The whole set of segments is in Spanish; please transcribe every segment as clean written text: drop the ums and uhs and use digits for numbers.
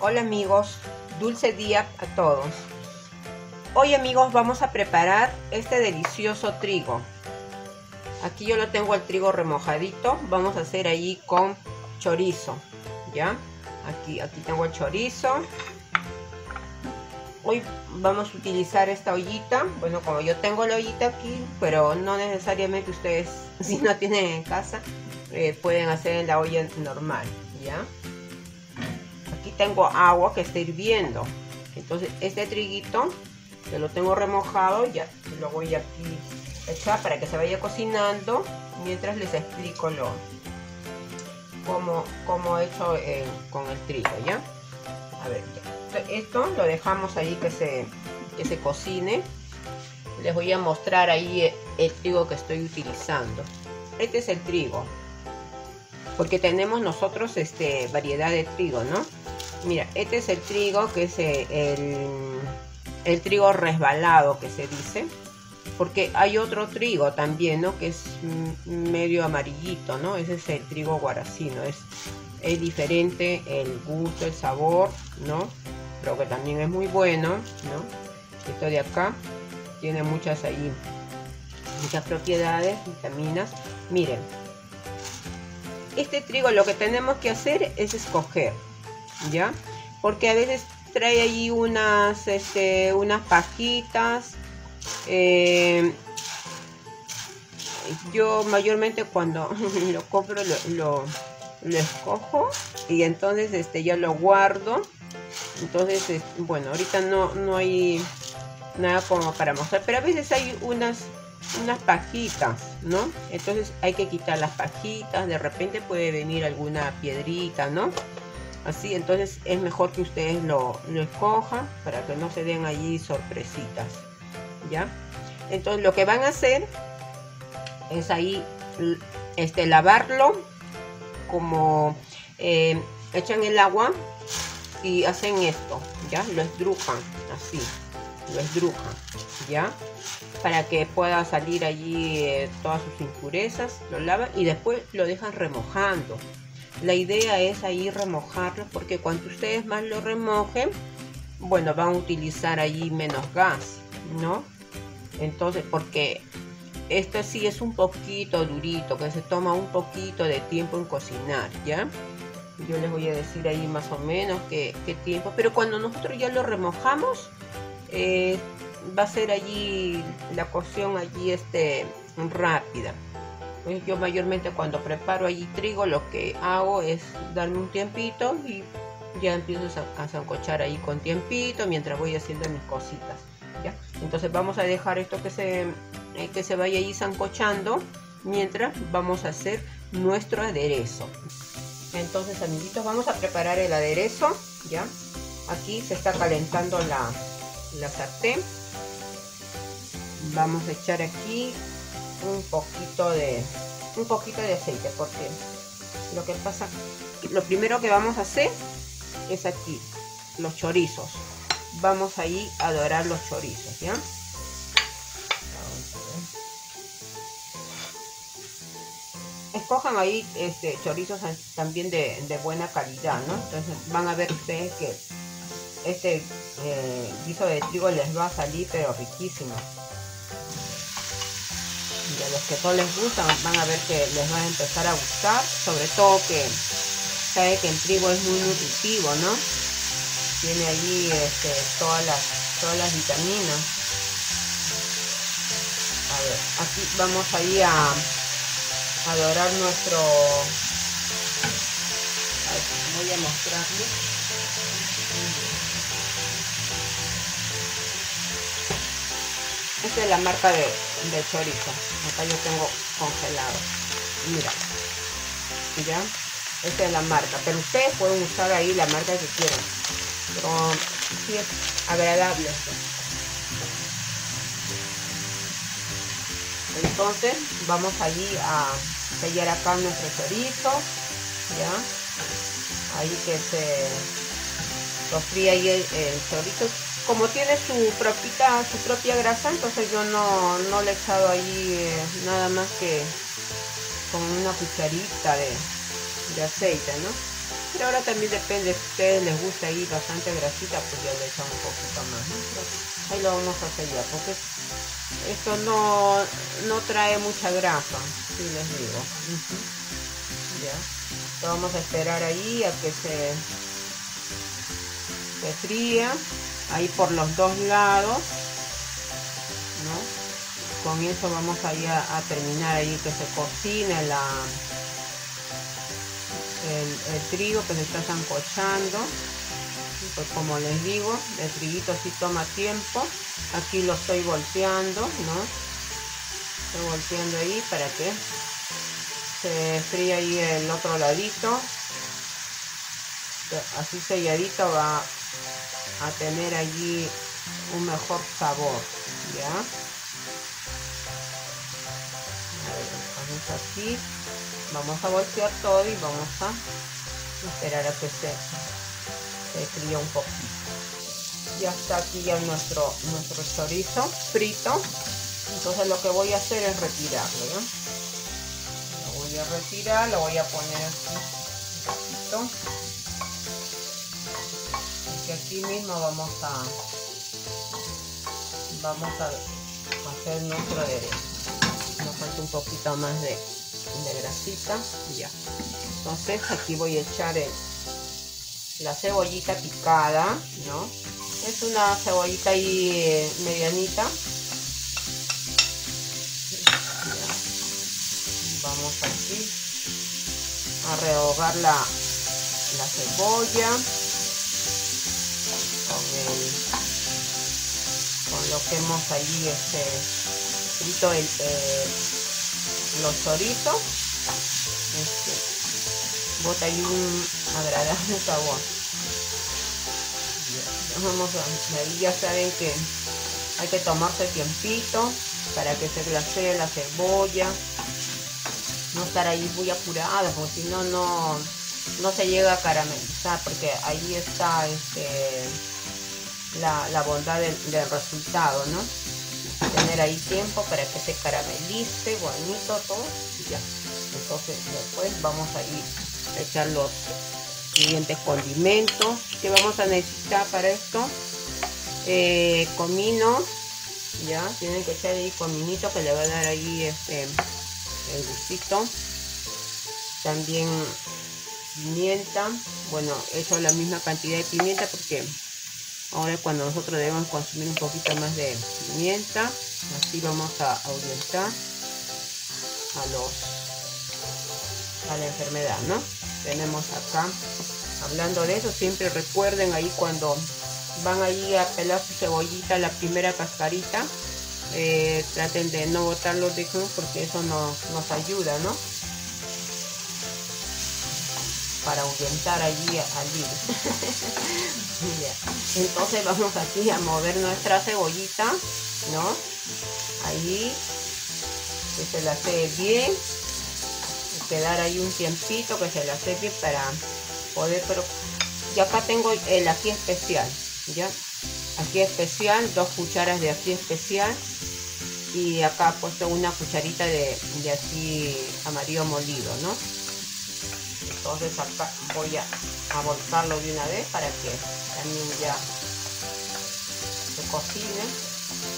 Hola amigos, dulce día a todos. Hoy amigos vamos a preparar este delicioso trigo. Aquí yo lo tengo el trigo remojadito. Vamos a hacer ahí con chorizo, ¿ya? Aquí tengo el chorizo. Hoy vamos a utilizar esta ollita. Bueno, como yo tengo la ollita aquí, pero no necesariamente ustedes, si no tienen en casa, pueden hacer en la olla normal, ¿ya? Aquí tengo agua que está hirviendo. Entonces este triguito que lo tengo remojado, ya lo voy aquí a echar para que se vaya cocinando mientras les explico cómo he hecho con el trigo, ¿ya? A ver, ya. Esto lo dejamos ahí que se cocine. Les voy a mostrar ahí el trigo que estoy utilizando. Este es el trigo, porque tenemos nosotros variedad de trigo, ¿no? Mira, este es el trigo que es el trigo resbalado que se dice, porque hay otro trigo también, ¿no? Que es medio amarillito, ¿no? Ese es el trigo guaracino, es diferente el gusto, el sabor, ¿no? Pero que también es muy bueno, ¿no? Esto de acá tiene muchas propiedades, vitaminas. Miren, este trigo lo que tenemos que hacer es escoger, ¿ya? Porque a veces trae ahí unas pajitas. Yo mayormente cuando lo compro lo escojo y entonces ya lo guardo. Entonces bueno, ahorita no hay nada como para mostrar, pero a veces hay unas pajitas, ¿no? Entonces hay que quitar las pajitas, de repente puede venir alguna piedrita, ¿no? Así, entonces es mejor que ustedes lo escojan para que no se den allí sorpresitas, ¿ya? Entonces lo que van a hacer es ahí lavarlo, como echan el agua y hacen esto, ¿ya? Lo estrujan, así, lo estrujan, ¿ya? Para que pueda salir allí todas sus impurezas, lo lavan y después lo dejan remojando. La idea es ahí remojarlo, porque cuando ustedes más lo remojen, bueno, van a utilizar allí menos gas, ¿no? Entonces, porque esto sí es un poquito durito, que se toma un poquito de tiempo en cocinar, ¿ya? Yo les voy a decir ahí más o menos qué tiempo, pero cuando nosotros ya lo remojamos, va a ser allí la cocción allí rápida. Pues yo mayormente cuando preparo allí trigo, lo que hago es darme un tiempito y ya empiezo a sancochar ahí con tiempito mientras voy haciendo mis cositas, ¿ya? Entonces vamos a dejar esto que se vaya ahí sancochando mientras vamos a hacer nuestro aderezo. Entonces amiguitos, vamos a preparar el aderezo, ¿ya? Aquí se está calentando la sartén. Vamos a echar aquí un poquito de aceite, porque lo que pasa, lo primero que vamos a hacer es aquí los chorizos. Vamos ahí a dorar los chorizos, ¿ya? Escojan ahí chorizos también de buena calidad, ¿no? Entonces van a ver ustedes que este guiso de trigo les va a salir pero riquísimo. Y a los que no les gustan van a ver que les va a empezar a gustar, sobre todo que sabe que el trigo es muy nutritivo, ¿no? Tiene allí todas las vitaminas. A ver, aquí vamos ahí a dorar nuestro... A ver, voy a mostrarles. Esta es la marca de chorizo. Acá yo tengo congelado. Mira, ¿ya? Esta es la marca, pero ustedes pueden usar ahí la marca que quieran. Pero sí es agradable. Entonces vamos allí a sellar acá nuestro chorizo, ¿ya? Ahí que se sofría ahí el chorizo. Como tiene su propia grasa, entonces yo no le he echado ahí nada más que con una cucharita de aceite, ¿no? Pero ahora también depende, si a ustedes les gusta ahí bastante grasita, pues ya le echan un poquito más, ¿no? Pero ahí lo vamos a hacer ya, porque esto no trae mucha grasa, sí les digo. Ya. Lo vamos a esperar ahí a que se fría, ahí por los dos lados, ¿no? Con eso vamos ahí a terminar ahí que se cocine el trigo que se está sancochando. Pues como les digo, el triguito sí toma tiempo. Aquí lo estoy volteando, ¿no? Estoy volteando ahí para que se fríe ahí el otro ladito. Así selladito va a tener allí un mejor sabor, ¿ya? Vamos aquí, vamos a voltear todo y vamos a esperar a que se fríe un poquito. Ya está aquí ya nuestro chorizo frito. Entonces lo que voy a hacer es retirarlo, ¿ya? Lo voy a retirar, lo voy a poner aquí un poquito. Y aquí mismo vamos a hacer nuestro aderezo. Nos falta un poquito más de grasita, ya. Entonces aquí voy a echar la cebollita picada, ¿no? Es una cebollita ahí medianita. Ya. Vamos aquí a rehogar la cebolla con lo que hemos allí frito los chorizos. Bota ahí un agradable sabor. Vamos ahí, ya saben que hay que tomarse tiempito para que se glasee la cebolla, no estar ahí muy apurada, porque si no no se llega a caramelizar, porque ahí está la bondad del resultado, ¿no? Tener ahí tiempo para que se caramelice bonito todo y ya. Entonces después vamos a ir a echar los siguientes condimentos que vamos a necesitar para esto. Comino, ya tienen que echar ahí cominito que le va a dar ahí el gustito. También pimienta, bueno, he hecho la misma cantidad de pimienta porque ahora es cuando nosotros debemos consumir un poquito más de pimienta. Así vamos a ahuyentar a la enfermedad, ¿no? Tenemos acá, hablando de eso, siempre recuerden ahí cuando van ahí a pelar su cebollita, la primera cascarita, traten de no botar los décimos porque eso nos ayuda, ¿no? Para ahuyentar allí al virus. Entonces vamos aquí a mover nuestra cebollita, ¿no? Ahí que se la hace bien, quedar ahí un tiempito que se la hace bien para poder, pero y acá tengo el ají especial, ya, ají especial, 2 cucharas de ají especial y acá he puesto una cucharita de ají amarillo molido, ¿no? Entonces acá voy a volcarlo de una vez para que también ya se cocine.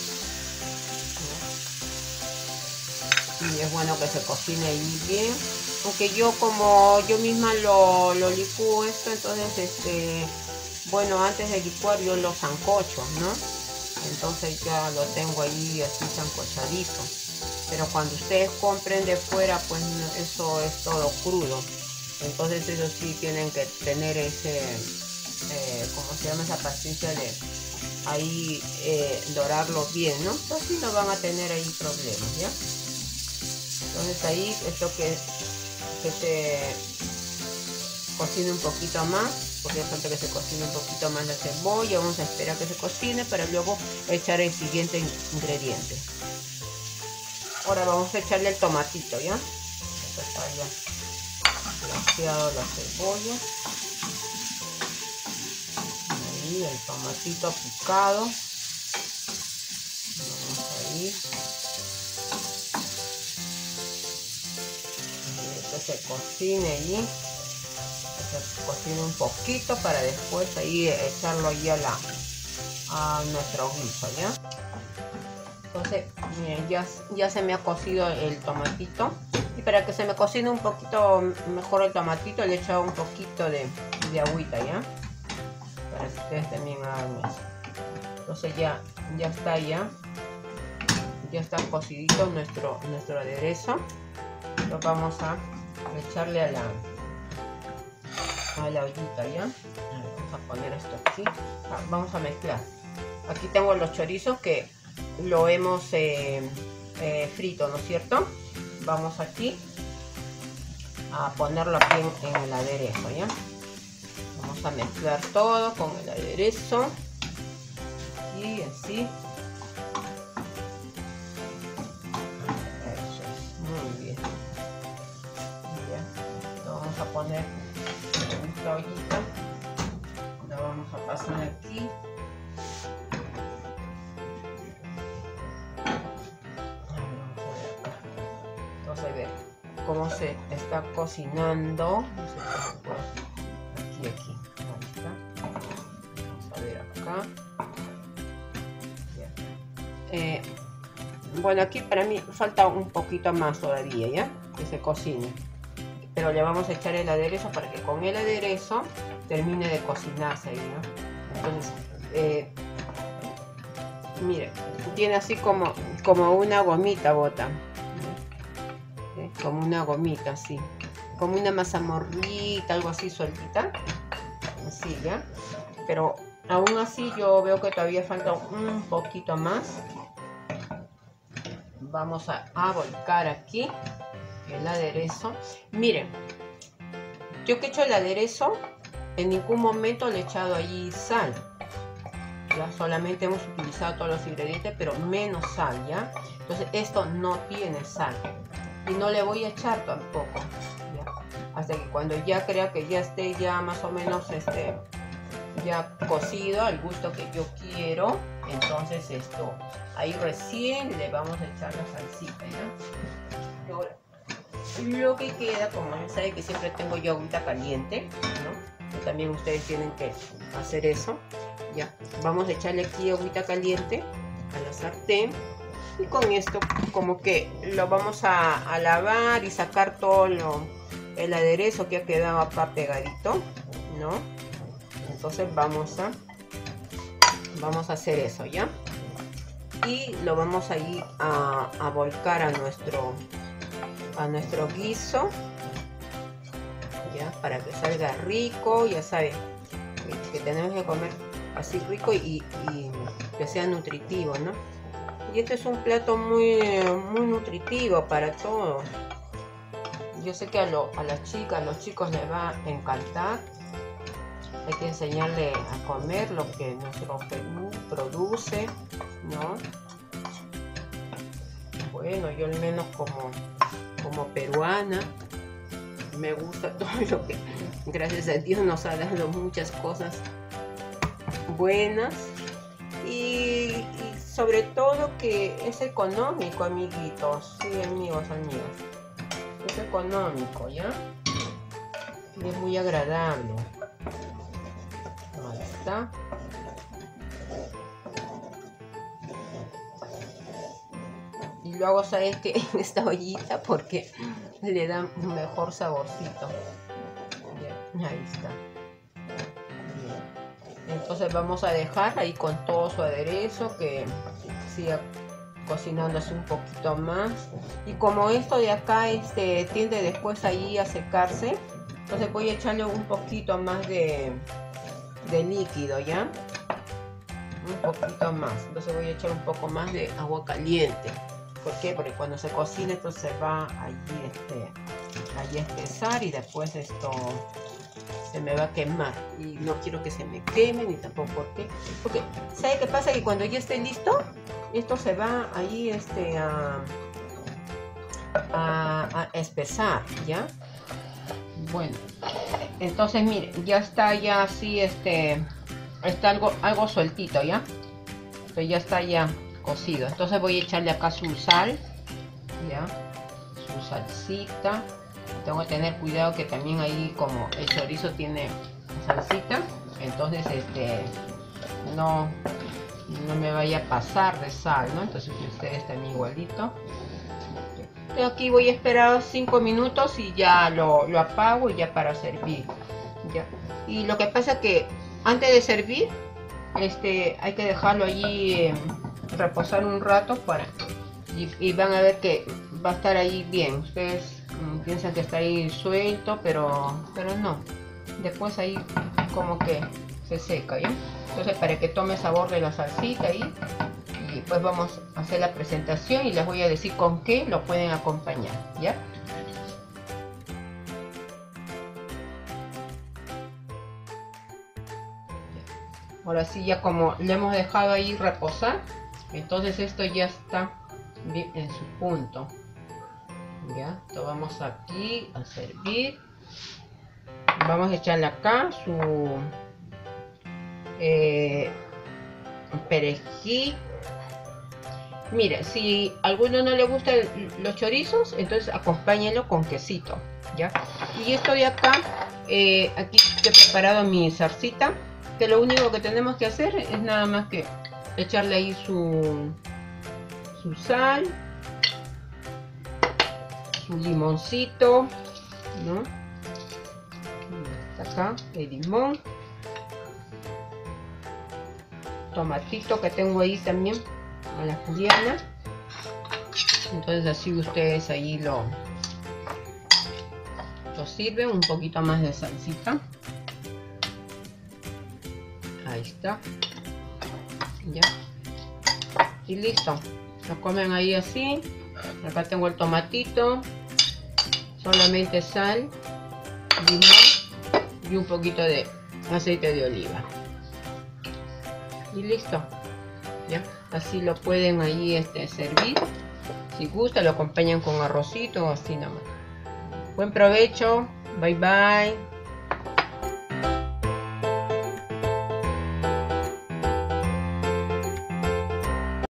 Y es bueno que se cocine ahí bien. Aunque yo como yo misma lo licúo esto, entonces bueno, antes de licuar yo lo sancocho, ¿no? Entonces ya lo tengo ahí así sancochadito. Pero cuando ustedes compren de fuera, pues eso es todo crudo. Entonces eso sí tienen que tener ¿cómo se llama? Esa paciencia de ahí dorarlo bien, ¿no? Así no van a tener ahí problemas, ¿ya? Entonces ahí esto que se cocine un poquito más, porque es falta que se cocine un poquito más la cebolla. Vamos a esperar que se cocine para luego echar el siguiente ingrediente. Ahora vamos a echarle el tomatito, ¿ya? Está ya glaseado la cebolla. Ahí el tomatito picado. Vamos ahí. Que se cocine allí. se cocine un poquito para después ahí echarlo ahí a nuestro guiso, ¿ya? Entonces, miren, ya se me ha cocido el tomatito. Y para que se me cocine un poquito mejor el tomatito, le he echado un poquito de agüita, ¿ya? Para que ustedes también hagan eso. Entonces ya está ya está cocidito nuestro aderezo. Lo vamos a echarle a la ollita, ¿ya? Vamos a poner esto aquí. Vamos a mezclar. Aquí tengo los chorizos que lo hemos frito, ¿no es cierto? Vamos aquí a ponerlo aquí en el aderezo, ¿ya? Vamos a mezclar todo con el aderezo y así. Eso es, muy bien. Ya. Lo vamos a poner en nuestra ollita. La vamos a pasar aquí. Entonces, ver cómo se está cocinando. Aquí. Vamos a ver acá. Bueno, aquí para mí falta un poquito más todavía, ¿ya? Que se cocine. Pero le vamos a echar el aderezo para que con el aderezo termine de cocinarse, ¿no? Entonces, mire, tiene así como una gomita, bota. Como una gomita así, como una mazamorrita, algo así sueltita, así, ¿ya? Pero aún así yo veo que todavía falta un poquito más. Vamos a volcar aquí el aderezo. Miren, yo que he hecho el aderezo, en ningún momento le he echado allí sal, ¿ya? Solamente hemos utilizado todos los ingredientes, pero menos sal, ¿ya? Entonces esto no tiene sal. Y no le voy a echar tampoco, ¿ya? Hasta que cuando ya crea que ya esté ya más o menos ya cocido al gusto que yo quiero, entonces ahí recién le vamos a echar la salsita, ¿ya? Ahora, lo que queda, como ya saben que siempre tengo yo agüita caliente, ¿no? Que también ustedes tienen que hacer eso, ¿ya? Vamos a echarle aquí agüita caliente a la sartén. Y con esto como que lo vamos a lavar y sacar todo el aderezo que ha quedado acá pegadito, ¿no? Entonces vamos a hacer eso, ¿ya? Y lo vamos a ir a volcar a nuestro guiso, ¿ya? Para que salga rico, ya saben que tenemos que comer así rico y que sea nutritivo, ¿no? Y este es un plato muy nutritivo para todos. Yo sé que a las chicas, a los chicos les va a encantar. Hay que enseñarle a comer lo que nuestro Perú produce, ¿no? Bueno, yo al menos como peruana me gusta todo lo que, gracias a Dios, nos ha dado muchas cosas buenas. Y sobre todo que es económico, amiguitos, sí, amigos, es económico, ¿ya? Y es muy agradable. Ahí está. Y luego, ¿sabes qué? En esta ollita porque le da un mejor saborcito. Ya, ahí está. Entonces vamos a dejar ahí con todo su aderezo que siga cocinándose un poquito más. Y como esto de acá tiende después ahí a secarse, entonces voy a echarle un poquito más de líquido, ¿ya? Un poquito más. Entonces voy a echar un poco más de agua caliente. ¿Por qué? Porque cuando se cocine esto se va allí a espesar y después esto se me va a quemar y no quiero que se me queme ni tampoco porque ¿sabe qué pasa? Que cuando ya esté listo esto se va ahí a espesar, ¿ya? Bueno, entonces mire, ya está ya así está algo sueltito, ¿ya? Entonces ya está ya cocido. Entonces voy a echarle acá su sal, ¿ya? Su salsita. tengo que tener cuidado que también ahí, como el chorizo tiene salsita, entonces no me vaya a pasar de sal, ¿no? Entonces ustedes también igualito. Aquí voy a esperar 5 minutos y ya lo apago y ya para servir. ¿Ya? Y lo que pasa que antes de servir, hay que dejarlo allí reposar un rato y van a ver que va a estar ahí bien. Ustedes piensan que está ahí suelto, pero no. Después ahí como que se seca, ¿ya? Entonces, para que tome sabor de la salsita ahí. Y pues vamos a hacer la presentación y les voy a decir con qué lo pueden acompañar, ¿ya? Ahora sí, ya como le hemos dejado ahí reposar, entonces esto ya está bien en su punto. Ya, esto vamos aquí a servir. Vamos a echarle acá su perejil. Mire, si a alguno no le gustan los chorizos, entonces acompáñenlo con quesito, ¿ya? Y esto de acá, aquí he preparado mi zarcita, que lo único que tenemos que hacer es nada más que echarle ahí su sal, su limoncito, ¿no? Acá el limón, tomatito que tengo ahí también a la juliana. Entonces así ustedes ahí lo sirven, un poquito más de salsita. Ahí está, ya, y listo, lo comen ahí así. Acá tengo el tomatito, solamente sal, limón y un poquito de aceite de oliva y listo, ya. Así lo pueden ahí servir. Si gusta lo acompañan con arrocito o así nomás. Buen provecho, bye bye.